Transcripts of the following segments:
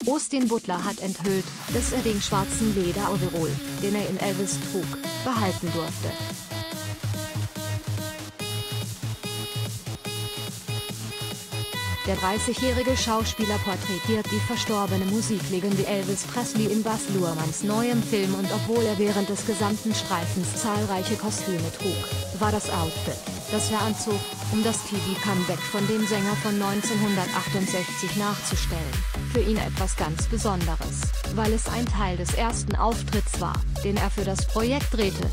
Austin Butler hat enthüllt, dass er den schwarzen Leder-Overall, den er in Elvis trug, behalten durfte. Der 30-jährige Schauspieler porträtiert die verstorbene Musiklegende Elvis Presley in Baz Luhrmanns neuem Film, und obwohl er während des gesamten Streifens zahlreiche Kostüme trug, war das Outfit, das er anzog, um das TV-Comeback von dem Sänger von 1968 nachzustellen, für ihn etwas ganz Besonderes, weil es ein Teil des ersten Auftritts war, den er für das Projekt drehte.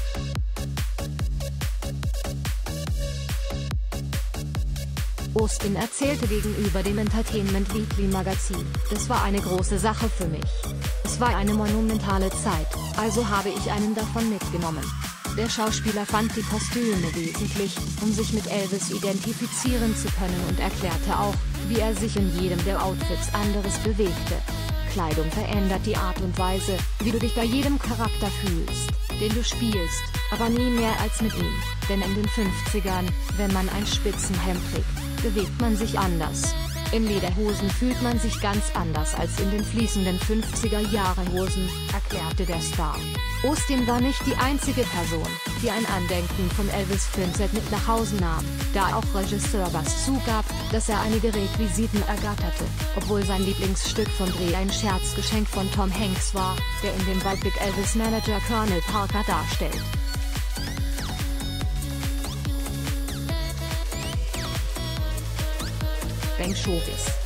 Austin erzählte gegenüber dem Entertainment Weekly Magazin: Das war eine große Sache für mich. Es war eine monumentale Zeit, also habe ich einen davon mitgenommen. Der Schauspieler fand die Kostüme wesentlich, um sich mit Elvis identifizieren zu können, und erklärte auch, wie er sich in jedem der Outfits anderes bewegte. Kleidung verändert die Art und Weise, wie du dich bei jedem Charakter fühlst, den du spielst, aber nie mehr als mit ihm, denn in den 50ern, wenn man ein Spitzenhemd trägt, bewegt man sich anders. In Lederhosen fühlt man sich ganz anders als in den fließenden 50er-Jahre-Hosen, erklärte der Star. Austin war nicht die einzige Person, die ein Andenken vom Elvis-Filmset mit nach Hause nahm, da auch Regisseur Baz zugab, dass er einige Requisiten ergatterte, obwohl sein Lieblingsstück vom Dreh ein Scherzgeschenk von Tom Hanks war, der in dem Biopic Elvis-Manager Colonel Parker darstellt. Showbiz.